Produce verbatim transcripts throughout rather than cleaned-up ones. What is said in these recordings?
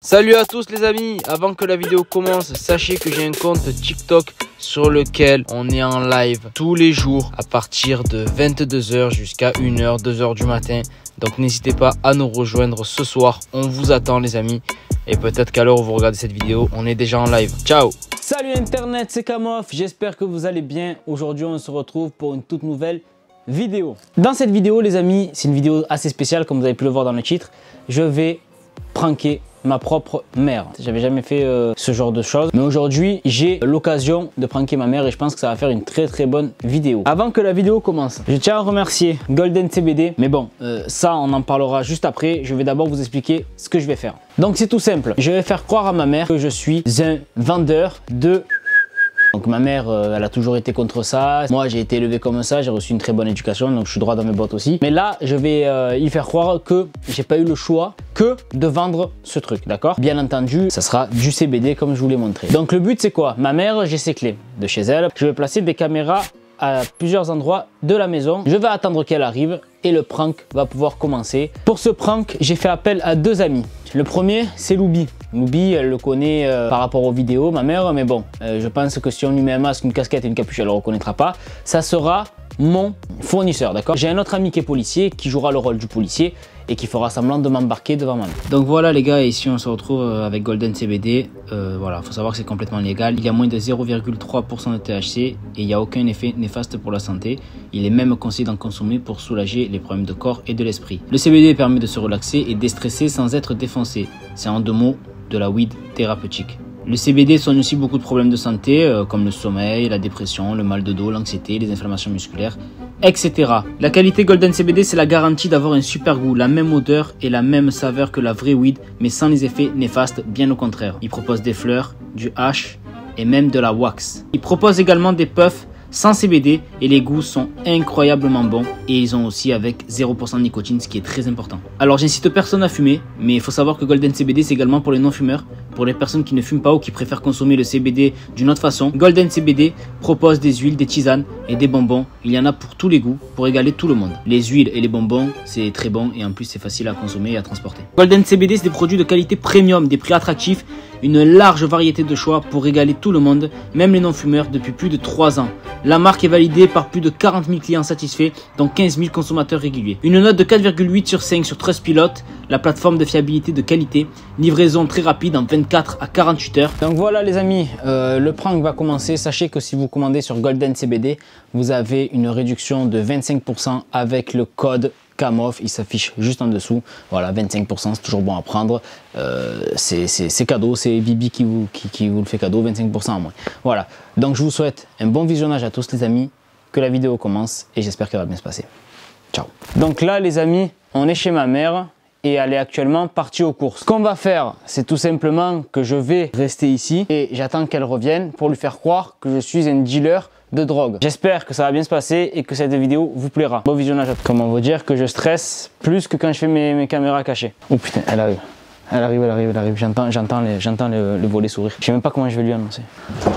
Salut à tous les amis, avant que la vidéo commence, sachez que j'ai un compte TikTok sur lequel on est en live tous les jours à partir de vingt-deux heures jusqu'à une heure, deux heures du matin. Donc n'hésitez pas à nous rejoindre ce soir, on vous attend les amis. Et peut-être qu'à l'heure où vous regardez cette vidéo, on est déjà en live. Ciao! Salut Internet, c'est Kamof, j'espère que vous allez bien. Aujourd'hui on se retrouve pour une toute nouvelle vidéo. Dans cette vidéo les amis, c'est une vidéo assez spéciale comme vous avez pu le voir dans le titre. Je vais pranker ma propre mère. J'avais jamais fait euh, ce genre de choses, mais aujourd'hui j'ai l'occasion de pranker ma mère et je pense que ça va faire une très très bonne vidéo. Avant que la vidéo commence, je tiens à remercier Golden C B D, mais bon, euh, ça on en parlera juste après. Je vais d'abord vous expliquer ce que je vais faire. Donc c'est tout simple, je vais faire croire à ma mère que je suis un vendeur de... Donc ma mère, euh, elle a toujours été contre ça. Moi, j'ai été élevé comme ça, j'ai reçu une très bonne éducation, donc je suis droit dans mes bottes aussi. Mais là, je vais euh, y faire croire que j'ai pas eu le choix que de vendre ce truc, d'accord? Bien entendu, ça sera du C B D comme je vous l'ai montré. Donc le but, c'est quoi? Ma mère, j'ai ses clés de chez elle. Je vais placer des caméras à plusieurs endroits de la maison. Je vais attendre qu'elle arrive et le prank va pouvoir commencer. Pour ce prank, j'ai fait appel à deux amis. Le premier, c'est Loubi. Loubi, elle le connaît euh, par rapport aux vidéos, ma mère, mais bon, euh, je pense que si on lui met un masque, une casquette et une capuche, elle ne le reconnaîtra pas. Ça sera mon fournisseur, d'accord? J'ai un autre ami qui est policier, qui jouera le rôle du policier et qui fera semblant de m'embarquer devant ma mère. Donc voilà les gars, ici on se retrouve avec Golden C B D. Euh, voilà, faut savoir que c'est complètement légal. Il y a moins de zéro virgule trois pour cent de T H C et il n'y a aucun effet néfaste pour la santé. Il est même conseillé d'en consommer pour soulager les problèmes de corps et de l'esprit. Le C B D permet de se relaxer et déstresser sans être défoncé. C'est en deux mots de la weed thérapeutique. Le C B D soigne aussi beaucoup de problèmes de santé euh, comme le sommeil, la dépression, le mal de dos, l'anxiété, les inflammations musculaires, et cetera. La qualité Golden C B D, c'est la garantie d'avoir un super goût, la même odeur et la même saveur que la vraie weed, mais sans les effets néfastes, bien au contraire. Il propose des fleurs, du hash et même de la wax. Il propose également des puffs sans C B D et les goûts sont incroyablement bons et ils ont aussi avec zéro pour cent de nicotine, ce qui est très important. Alors j'incite personne à fumer, mais il faut savoir que Golden C B D c'est également pour les non-fumeurs, pour les personnes qui ne fument pas ou qui préfèrent consommer le C B D d'une autre façon. Golden C B D propose des huiles, des tisanes et des bonbons. Il y en a pour tous les goûts, pour égaler tout le monde. Les huiles et les bonbons, c'est très bon et en plus c'est facile à consommer et à transporter. Golden C B D c'est des produits de qualité premium, des prix attractifs, une large variété de choix pour régaler tout le monde, même les non-fumeurs depuis plus de trois ans. La marque est validée par plus de quarante mille clients satisfaits, dont quinze mille consommateurs réguliers. Une note de quatre virgule huit sur cinq sur Trustpilot, la plateforme de fiabilité de qualité. Livraison très rapide en vingt-quatre à quarante-huit heures. Donc voilà les amis, euh, le prank va commencer. Sachez que si vous commandez sur Golden C B D, vous avez une réduction de vingt-cinq pour cent avec le code Kamof, il s'affiche juste en dessous. Voilà, vingt-cinq pour cent, c'est toujours bon à prendre. Euh, c'est cadeau, c'est Bibi qui vous, qui, qui vous le fait cadeau, vingt-cinq pour cent en moins. Voilà, donc je vous souhaite un bon visionnage à tous les amis, que la vidéo commence et j'espère qu'elle va bien se passer. Ciao. Donc là les amis, on est chez ma mère et elle est actuellement partie aux courses. Ce qu'on va faire, c'est tout simplement que je vais rester ici et j'attends qu'elle revienne pour lui faire croire que je suis un dealer de drogue. J'espère que ça va bien se passer et que cette vidéo vous plaira. Bon visionnage. Comment vous dire que je stresse plus que quand je fais mes, mes caméras cachées. Oh putain, elle arrive. Elle arrive, elle arrive, elle arrive. J'entends j'entends le, le volet sourire. Je sais même pas comment je vais lui annoncer. Oh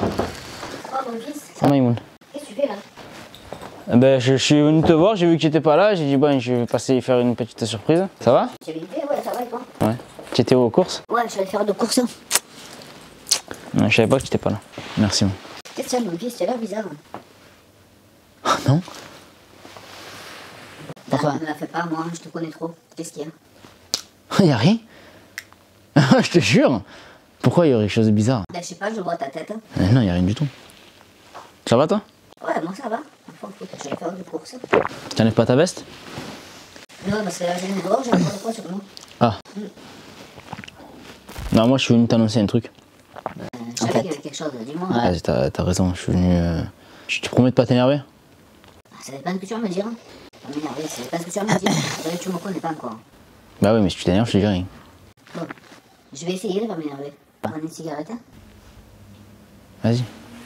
mon fils. Oh Maïmoun. Qu'est-ce que tu fais là? Ben, je, je suis venu te voir, j'ai vu que tu n'étais pas là, j'ai dit bon, je vais passer faire une petite surprise. Ça va? J'ai une idée, ouais, ça va et toi? Ouais. Tu étais aux courses? Ouais, je vais faire de courses. Non, je savais pas que tu n'étais pas là. Merci. Qu'est-ce que c'est mon fils? C'est l'air bizarre. Ah non? Pourquoi? Ne me la fais pas, moi, je te connais trop. Qu'est-ce qu'il y a? Il n'y a rien. Je te jure. Pourquoi il y aurait quelque chose de bizarre? Ben, je sais pas, je vois ta tête. Mais non, il n'y a rien du tout. Ça va toi? Ouais, moi ça va. Enfin, je vais faire des courses. Tu n'enlèves pas ta veste? Non, parce que là, j'ai une gorge, j'ai pas de quoi sur moi. Ah. Mm. Non, moi je suis venu t'annoncer un truc. Euh, je savais qu'il y avait quelque chose, dis-moi. Ouais, t'as t'as raison, je suis venu... Euh... Tu, tu promets de pas t'énerver? Ça dépend de ce que tu vas me dire. Pas m'énerver, ça dépend de ce que tu vas me dire. Là, tu me connais pas encore. Bah oui, mais si tu t'énerves, je te dis rien. Bon, je vais essayer de pas m'énerver. Prendre une cigarette. Vas-y.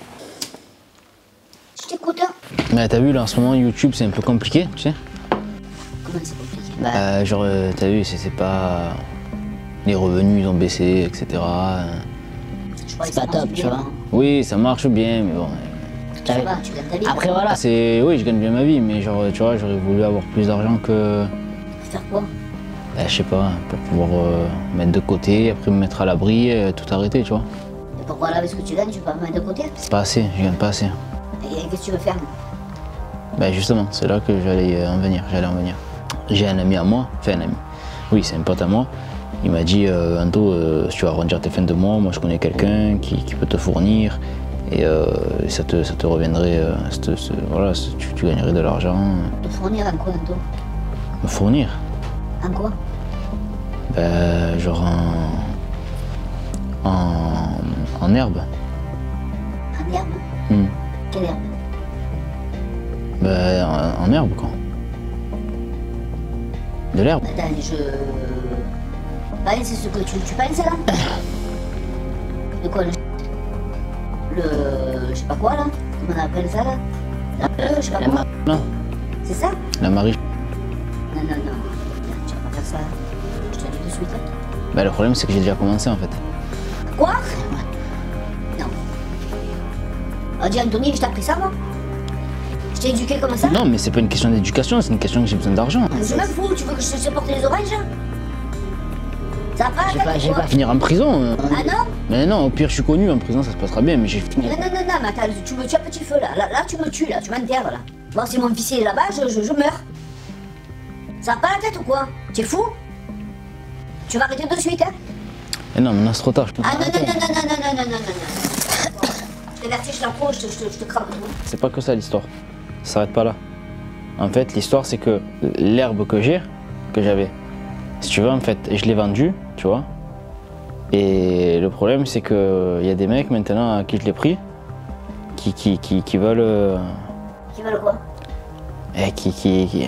Je t'écoute. Mais t'as vu là en ce moment YouTube c'est un peu compliqué, tu sais? Comment c'est compliqué? Bah euh, genre euh, t'as vu c'est pas... Les revenus ils ont baissé, et cetera. C'est pas top, tu vois. Oui, ça marche bien, mais bon... Ça va, tu gagnes ta vie. Après voilà, c'est... Oui, je gagne bien ma vie, mais genre tu vois, j'aurais voulu avoir plus d'argent que... Faire quoi? Ben, je sais pas, pour pouvoir euh, mettre de côté, après me mettre à l'abri, euh, tout arrêter, tu vois. Et pourquoi là, avec ce que tu gagnes, tu peux pas me mettre de côté? C'est pas assez, je gagne pas assez. Et qu'est-ce que tu veux faire? Ben justement, c'est là que j'allais en venir, j'allais en venir. J'ai un ami à moi, enfin un ami, oui c'est un pote à moi, il m'a dit euh, Anto, euh, si tu vas arrondir tes fins de mois, moi je connais quelqu'un qui, qui peut te fournir et euh, ça, te, ça te reviendrait, euh, cette, ce, voilà, tu, tu gagnerais de l'argent. Te fournir en quoi, Anto? Me fournir? En quoi? Ben genre en, en, en herbe. En herbe? Hmm. Quelle herbe? Ben en, en herbe quoi. De l'herbe. Attends, je... Bah, c'est ce que tu, tu penses là? De quoi le... Le... Je sais pas quoi là? Comment on appelle ça là? Le... Je sais pas La quoi. mar... Non, C'est ça? la Marie. Non, non, non. Tu vas pas faire ça. Je te le dis de suite. Ben le problème c'est que j'ai déjà commencé en fait. Quoi? Non. On dit Anthony, je t'ai appris ça moi? Je t'ai éduqué comme ça? Non mais c'est pas une question d'éducation, c'est une question que j'ai besoin d'argent. Je m'en fous, tu veux que je te supporte les oranges? Ça va pas J'ai la pas, tête j'ai ou pas quoi? finir en prison. euh. Ah non? Mais non, au pire je suis connu, en prison ça se passera bien, mais j'ai fini. Non, non, non, non, mais attends, tu me tues à petit feu là. Là, là tu me tues là, tu m'enterres là. Bon, si mon fils est là-bas, je, je, je meurs. Ça va pas la tête ou quoi? Tu es fou? Tu vas arrêter de suite, hein? Mais non, maintenant c'est trop tard. Je peux pas Ah non, non, arrêter. non, non, non, non, non, non, non, non. Je t'avertis, je t'approche, je te, je te, je te crame tout. C'est pas que ça l'histoire. Ça s'arrête pas là. En fait, l'histoire c'est que l'herbe que j'ai, que j'avais, si tu veux, en fait, je l'ai vendue, tu vois. Et le problème c'est que il y a des mecs maintenant à qui je l'ai pris, qui, qui, qui, qui veulent. euh, Qui veulent quoi? Eh, qui, qui, qui.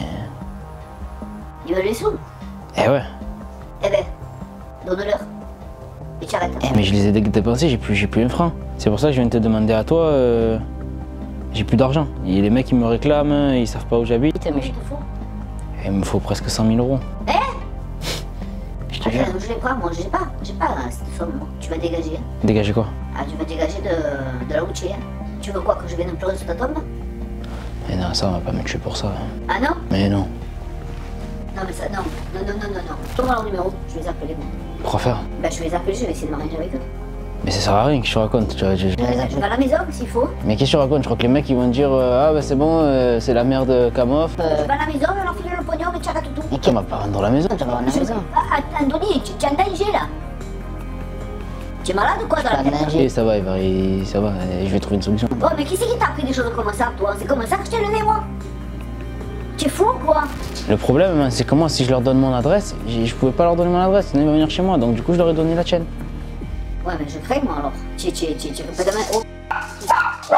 Ils veulent les sous? Eh ouais. Eh ben, donne-leur. Et tu arrêtes. Eh, mais je les ai dé- dépensés, j'ai plus, j'ai plus un franc. C'est pour ça que je viens de te demander à toi. euh, J'ai plus d'argent. Et les mecs ils me réclament, ils savent pas où j'habite. Mais je te fous. Il me faut presque cent mille euros. Eh? Je te jure. Attends, je les prends, moi, j'ai pas, j'ai pas hein, cette somme, moi. Tu vas dégager. Hein. Dégagez quoi? Ah, tu vas dégager de, de là où tu es. Hein. Tu veux quoi, que je vienne pleurer sur ta tombe? Mais non, ça on va pas me tuer pour ça. Ah non? Mais non. Non, mais ça, non. Non, non, non, non, non. Donne-moi leur numéro, je vais les appeler, moi. Pourquoi faire? Bah, je vais les appeler, je vais essayer de m'arranger avec eux. Mais ça sert à rien que je te raconte. Tu vois, je- je- Je vais à la maison, s'il faut. Mais qu'est-ce que tu racontes? Je crois que les mecs ils vont te dire euh, ah bah c'est bon, euh, c'est la mère de Kamof. Je vais à la maison, leur filer le pognon, mais tu arrêtes tout. Et on va pas rendre la maison. Tu vas à la maison. Ah, Anthony, tu, tu es en danger, là. Tu es malade ou quoi dans la tête? Et ça va, il va, il- ça va, euh, je vais trouver une solution. Oh, mais qui c'est qui t'a appris des choses comme ça, toi? C'est comme ça que je t'ai levé, moi? Tu es fou ou quoi? Le problème, hein, c'est que moi, si je leur donne mon adresse, j'ai- je pouvais pas leur donner mon adresse, sinon ils vont venir chez moi. Donc du coup, je leur ai donné la tienne. Ouais, mais je crains, moi, alors. Tu tu tu tu pas demain. Oh. Tu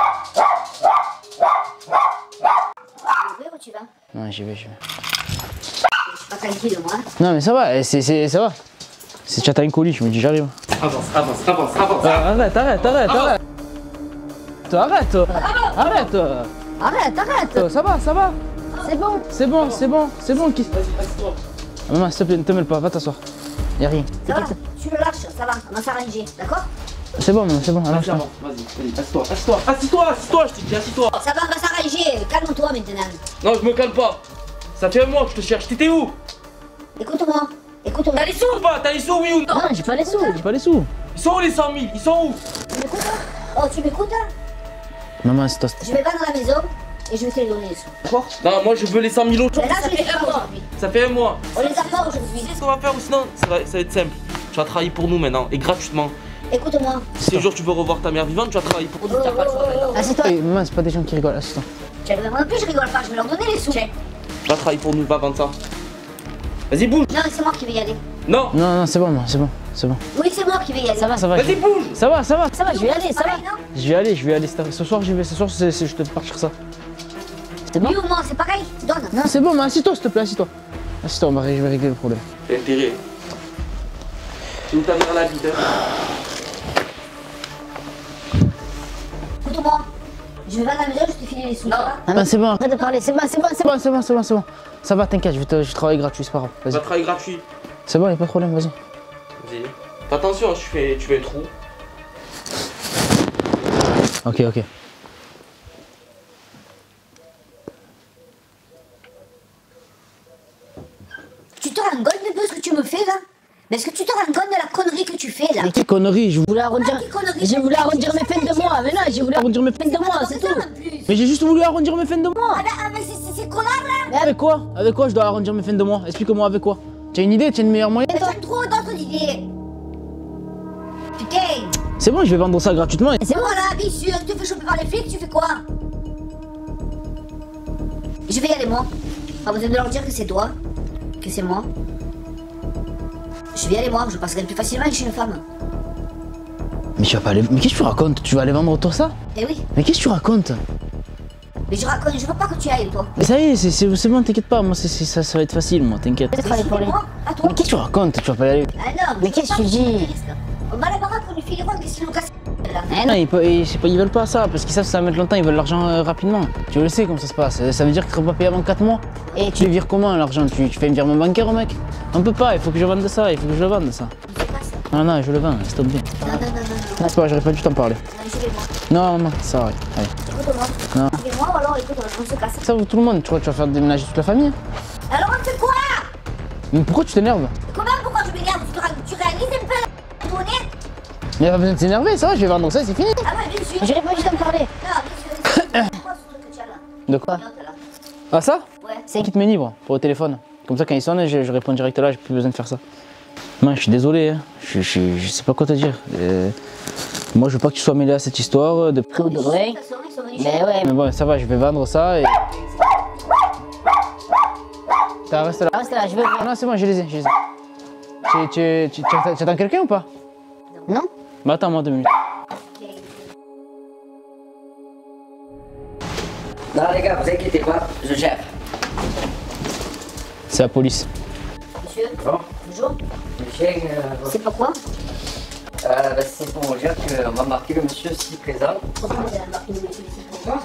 vas ouvrir ou tu vas? Ouais, j'y vais, j'y vais. Je suis pas tranquille, moi. Non mais ça va, eh, c'est, c'est, ça va. C'est déjà t'as un colis, je me dis j'arrive. Avance, avance, avance, avance. Ah, arrête, arrête, arrête, arrête. Arrête, arrête. Arrête, arrête. Ça va, ça va. C'est bon. C'est bon, c'est bon, c'est bon. Qui... Ah, maman, s'il te plaît, ne te mêle pas, va t'asseoir. Y'a rien. Ça va, tu le lâches, ça va, on va s'arranger, d'accord? C'est bon, maman, c'est bon. Vas-y, allonge-toi. avance, vas-y, vas-y, assis-toi, assis-toi, assis-toi, assis-toi, je te dis, assis-toi. Ça va, on va s'arranger, calme-toi maintenant. Non, je me calme pas. Ça fait un mois que je te cherche, t'étais où? Écoute-moi, écoute-moi. T'as les sous ou pas? T'as les sous, oui ou non? Non, j'ai pas les sous. J'ai pas les sous. Ils sont où les cent mille? Ils sont où? Tu m'écoutes? Oh, tu m'écoutes? Maman, c'est toi. Je vais vendre la maison et je vais te les donner les sous. Quoi? Non, moi je veux les cent mille euros. Mais là, je les ai pas aujourd'hui. Ça fait un mois. On les a pas aujourd'hui. Tu sais ce qu'on va faire ou sinon ça va, ça va être simple. Tu vas travailler pour nous maintenant et gratuitement. Écoute-moi. Si un jour tu veux revoir ta mère vivante, tu vas travailler pour nous. Oh, oh, oh, oh. Assieds-toi. Hey, maman, c'est pas des gens qui rigolent, assieds-toi. Tu as moi non plus, je rigole pas, je vais leur donner les sous. Va travailler pour nous, va vendre ça. Vas-y, bouge. Non, c'est moi qui vais y aller. Non. Non, non, c'est bon, maman, c'est bon, c'est bon. Oui, c'est moi qui vais y aller. Ça va, ça va. Vas-y, bouge. Ça va, ça va. Ça va, je vais y aller, ça va. Non, Je vais aller, je vais aller. Ce soir, j'y vais. Ce soir, c'est, c'est- je te fais partir ça. c'est bon. Lui ou moi, c'est pareil. Donne. Non, c'est bon, mais assis-toi, s'il te plaît, assis-toi. Assis-toi, on va ré- je vais régler le problème. T'as intérêt. C'est où ta mère la vie, hein? Écoute-moi. Je vais vendre la maison, je te file les sous. ça va? Ah, c'est bon. Arrête de parler, c'est bon, c'est bon, c'est C'est bon. bon, c'est bon, c'est bon, c'est bon. Ça va, t'inquiète, je vais te, je travaille gratuit, c'est pas grave. Va Vas-y. travailler gratuit. C'est bon, y'a pas de problème, vas-y. Vas-y. Fais attention, tu fais, tu fais un trou. Ok, ok. Tu te rends compte de peu ce que tu Mais est-ce que tu te rends compte de la connerie que tu fais là? Mais quelle connerie, je voulais Ah, arrondir. quelle connerie, J'ai voulu arrondir mes fins de mois, mais non, j'ai voulu arrondir mes fins de mois, c'est tout. Mais j'ai juste voulu arrondir mes fins de mois. Ah, ben, ah, mais c'est- c'est c'est connard là. Mais avec quoi? Avec quoi je dois arrondir mes fins de mois? Explique-moi avec quoi? Tu as une idée? Tu as une meilleure moyen? Mais j'aime trop d'autres idées. Putain. C'est bon, je vais vendre ça gratuitement. C'est bon là, bien sûr, tu te fais choper par les flics, tu fais quoi? Je vais y aller moi. Pas besoin de leur dire que c'est toi, que c'est moi. Je vais y aller moi, je passerai plus facilement chez une femme. Mais tu vas pas aller. Mais qu'est-ce que tu racontes? Tu vas aller vendre tout ça? Eh oui, Mais qu'est-ce que tu racontes? mais je raconte, je veux pas que tu ailles toi. Mais ça y est, c'est- c'est c'est bon, t'inquiète pas, moi c'est c'est- ça, ça va être facile, moi, t'inquiète. Peut-être aller pour les. À toi. Mais qu'est-ce que tu racontes? Tu vas pas y aller. Ah non, Mais qu'est-ce que tu dis? On va à la baraque, on lui file qu'est-ce qu'ils nous cassent là? Eh Non, non. ils, pe- ils, c'est pas- ils veulent pas ça, parce qu'ils savent que ça va mettre longtemps, ils veulent l'argent euh, rapidement. Tu le sais comment ça se passe. Ça veut dire que tu seras pas payé avant quatre mois. Et Tu tu. le vires comment l'argent? tu, tu fais un virement bancaire au mec? On peut pas, il faut que je vende ça, il faut que je le vende ça. On se casse. Non, non, je le vends, laisse tomber. Non, non, non, non, non. Non, c'est pas vrai, j'aurais pas dû t'en parler. Non, je vais moi. Non, non, ça va, allez. Écoute-moi. Non. Et moi, alors écoute, on se casse. Ça vaut tout le monde, tu vois, tu vas faire déménager toute la famille. Alors on fait quoi? Mais pourquoi tu t'énerves? Comment, pourquoi je m'énerve? Tu, ra- tu réalises un peu la tournée? Mais y a pas besoin de s'énerver, ça va, je vais vendre ça, c'est fini. Ah ouais, bien sûr. J'aurais pas dû t'en parler. Non, bien sûr. C'est quoi ce truc que tu as là? De quoi? Note, là. Ah, ça? Ouais. C'est un kit main libre pour le téléphone. Comme ça, quand il sonne, je, je réponds direct là, j'ai plus besoin de faire ça. Non, je suis désolé, hein. je, je, je sais pas quoi te dire. Euh, moi, je veux pas que tu sois mêlé à cette histoire de. Coup de vrai. De toute façon, ils sont venus Mais chez- ouais. Mais bon, ça va, je vais vendre ça et. T'as resté là. Reste là, je veux. Ah non, c'est bon, je les ai, je les ai. Tu, tu, tu, tu attends- tu attends quelqu'un ou pas? Non? Bah attends, moi deux minutes. Non les gars, vous inquiétez pas, je gère. C'est la police. Monsieur, Bon, bonjour. monsieur, euh, C'est pourquoi? euh, bah, c'est pour vous dire qu'on m'a marqué le monsieur si présent. Pourquoi vous avez marqué le monsieur ici? Pourquoi?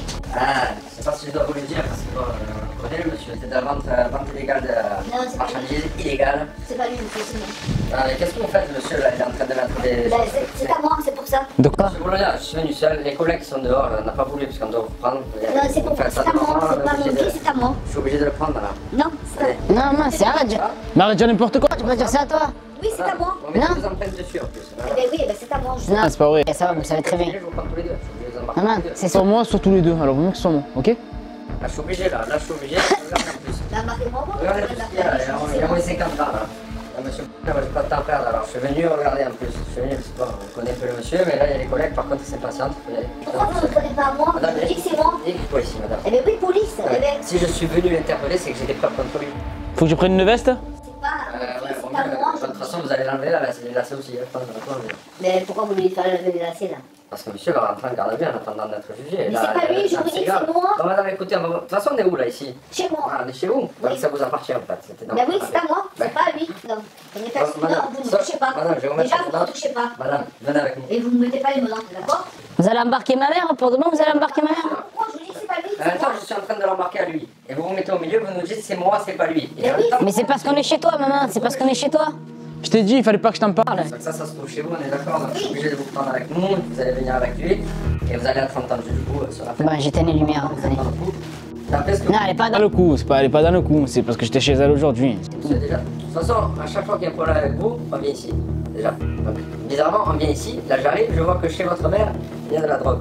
Ah, je sais pas si je dois vous le dire parce que bon, euh, on connaît le monsieur, c'est de la vente, euh, vente illégale de Non, c'est pas marchandises illégales. C'est pas lui, monsieur, c'est moi. Ah, mais qu'est-ce que vous faites monsieur là? Il est en train de mettre des... Bah, c'est- c'est à moi, c'est pour ça. De quoi? Monsieur Boulaya, je suis venu seul, les collègues sont dehors, on n'a pas voulu parce qu'on doit vous prendre. Non, c'est pour Vous faites c'est ça à moi, devant moi, c'est pas je suis mon obligé fils, de- c'est à moi. Je suis obligé de le prendre là. Non, c'est à Non, non, c'est arrête. je- Mais arrête de dire n'importe quoi. Tu peux dire ça à toi? Oui, c'est à moi. On met Non. des empreintes dessus en plus. Eh ben oui, eh ben c'est à moi. je- Non, Ah, c'est pas vrai. Eh, ça va, vous le savez très bien. Je vous prends tous les deux, je suis obligé de les embarquer Non, non, tous les deux. c'est Soit ça. moi, soit tous les deux. Alors, vaut mieux que ce soit moi, ok? Là, je suis obligé là, là je suis obligé, regardez en plus. Bah, marquez-moi, moi. Regardez tout ce qu'il y a là, il y a- il y a moins cinquante grammes là. Là, monsieur, moi j'ai pas de temps à perdre alors je suis venu regarder en plus. Je suis venu, je sais pas, on connaît un peu le monsieur, mais là il y a les collègues, par contre ils sont patients. Faut y aller. Pourquoi vous ne me prenez pas à moi? Madame, Je dis que c'est moi. il est police, madame. Eh ben oui, police. Eh ben, Si je suis venu l'interpeller, c'est que j'ai des preuves contre lui. Faut que je prenne une veste? c'est pas. Euh, ouais, bon, C'est pas moi. de toute façon, vous allez l'enlever là, là c'est les lacets aussi. hein, je pense, maintenant, mais- Mais pourquoi vous lui faites lever les lacets là? Parce que monsieur va rentrer en garde à vue en attendant d'être jugé. Mais Là, c'est pas lui, je là, vous dis que grave. c'est moi. Bon, madame, écoutez, on va- de toute façon, on est où là ici? Chez moi. Ah, on est chez vous. Donc ça vous appartient en fait. C'était dans- Ben oui, c'est à moi. Ben, C'est pas à lui. Non. Prenez pas Bon, madame, non, vous ne ça- touchez pas. madame, je vais vous mettre Déjà, ça vous dedans. ne touchez pas. Madame, venez avec nous. Et vous ne mettez pas les menottes, d'accord? Vous allez embarquer ma mère? Pour demain, vous allez embarquer ma mère? Pourquoi je vous dis que c'est pas lui? En c'est même temps, moi. je suis en train de l'embarquer à lui. Et vous vous mettez au milieu, vous nous dites c'est moi, c'est pas lui. Et en oui. même temps, Mais c'est parce qu'on est chez toi, maman. C'est parce qu'on est chez toi. Je t'ai dit, il fallait pas que je t'en parle. donc ça, ça se trouve chez vous, on est d'accord. Donc je suis obligé de vous prendre avec nous. Vous allez venir avec lui. Et vous allez être entendu du coup euh, sur la fête. Bon, j'éteins les lumières. Vous êtes Allez. dans le coup. D'après ce que Non, elle est pas Dans dans. le coup, c'est pas, elle est pas dans le coup, c'est parce que j'étais chez elle aujourd'hui. vous savez déjà. De toute façon, à chaque fois qu'il y a un problème avec vous, on vient ici. Déjà. Donc, bizarrement, on vient ici. Là, j'arrive, je vois que chez votre mère, il y a de la drogue.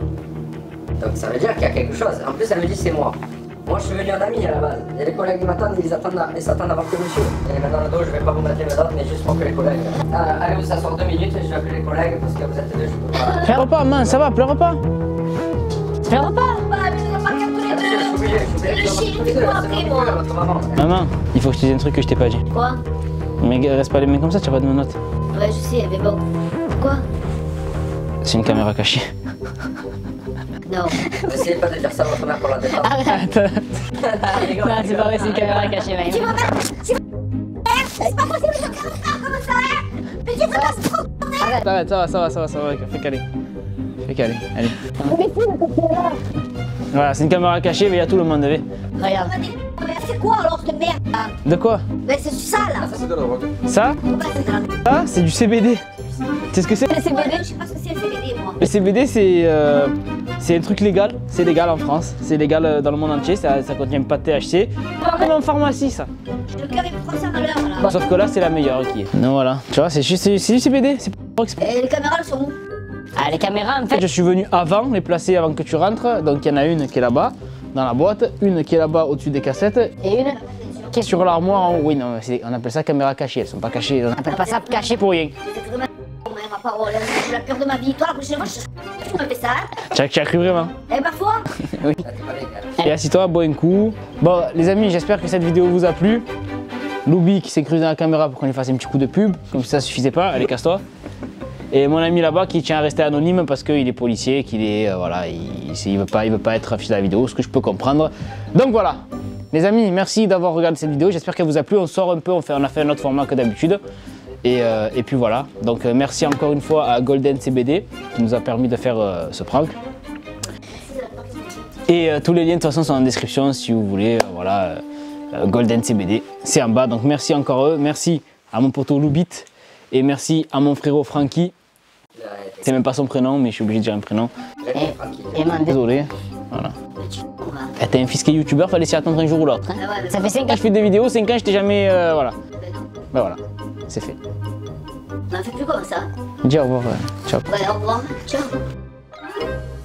Donc ça veut dire qu'il y a quelque chose. En plus, elle me dit c'est moi. Moi, je suis venu en ami à la base. Et les collègues ils m'attendent, ils attendent, à- ils s'attendent à voir que monsieur. Et maintenant, dans le dos, je vais pas vous mettre les menottes, mais juste pour que les collègues. Ah, allez, vous s'asseoir deux minutes et je vais appeler les collègues parce que vous êtes deux, je peux pas. Pleure pas, man, ça va, pleure pas. Pleure pas. Bah, mais on va pas tous Ah, les monsieur, je suis deux. obligé, je suis obligé. Le de chien, vous il tous fait les deux, quoi c'est après, votre moi? gueule, votre maman. Maman, il faut que je te dise un truc que je t'ai pas dit. Quoi? Mais reste pas les mains comme ça, tu vas pas de menottes. Ouais, je sais, mais bon. Quoi? C'est une caméra cachée. Non. N'essayez pas de dire ça à votre mère pour la défendre. Arrête. Rigole, Non, c'est pas vrai, c'est une rigole. caméra cachée, Maïm. Tu vas pas. tu vas- C'est pas possible de faire ça comme ça, hein? Mais qu'est-ce que ça se trouve? Arrête, ça va, ça va, ça va, ça va, fais caler. Fais caler, allez. Voilà, c'est une caméra cachée, mais il y a tout le monde, allez. Regarde. Mais c'est quoi alors cette merde là? De quoi? Mais c'est ça là. Ça? Ouais, c'est ça. Ça, c'est du C B D. Tu sais ce que c'est? Le C B D. Je sais pas ce que c'est le C B D moi. Le C B D, c'est euh, C'est un truc légal, c'est légal en France, c'est légal euh, dans le monde entier, ça, ça contient pas de T H C. Comme en pharmacie ça. Le cœur il prend ça à l'heure là. Sauf que là c'est la meilleure qui est. Non voilà, tu vois, c'est juste c'est du C B D, c'est pas exprès. Et les caméras elles sont où? Ah, les caméras, en fait. Je suis venu avant, les placer avant que tu rentres, donc il y en a une qui est là-bas, dans la boîte, une qui est là-bas au-dessus des cassettes. Et une qui est Sur l'armoire en haut, oui non, on appelle ça caméra cachée, elles sont pas cachées. On appelle pas ça caché Pour rien. Ma parole, j'ai la peur de ma vie. Toi la prochaine fois je me fais ça. Tu as, tu as cru vraiment? Eh parfois. Oui. Et assis-toi, bois un coup. Bon les amis, j'espère que cette vidéo vous a plu. Loubi qui s'est cru dans la caméra pour qu'on lui fasse un petit coup de pub, comme si ça suffisait pas, allez casse-toi. Et mon ami là-bas qui tient à rester anonyme parce qu'il est policier, qu'il est, euh, voilà, il, il, veut pas, il veut pas être affiché à la vidéo, ce que je peux comprendre. Donc voilà, les amis, merci d'avoir regardé cette vidéo, j'espère qu'elle vous a plu, on sort un peu, on, fait, on a fait un autre format que d'habitude. Et, euh, et puis voilà, donc euh, merci encore une fois à Golden C B D qui nous a permis de faire euh, ce prank. Et euh, tous les liens de toute façon sont en description si vous voulez, euh, voilà, euh, Golden C B D, c'est en bas, donc merci encore à eux, merci à mon poteau Loubit et merci à mon frérot Francky. C'est même pas son prénom, mais je suis obligé de dire un prénom. Et man, Désolé. Voilà. Eh, T'es un fils qui est youtubeur, fallait s'y attendre un jour ou l'autre. ça fait cinq Quand ans. je fais des vidéos, cinq ans, je t'ai jamais. Euh, voilà. Ben voilà, c'est fait. On en fait plus comme ça. Dis au revoir. euh, ciao. Ouais, au revoir. Ciao.